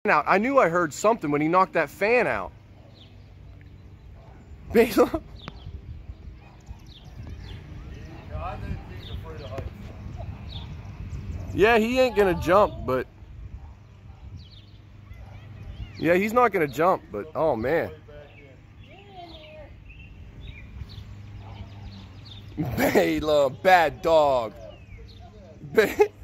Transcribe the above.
Out. I knew I heard something when he knocked that fan out. Balaam. Yeah, he ain't gonna jump, but yeah, he's not gonna jump, but oh man. Balaam, bad dog.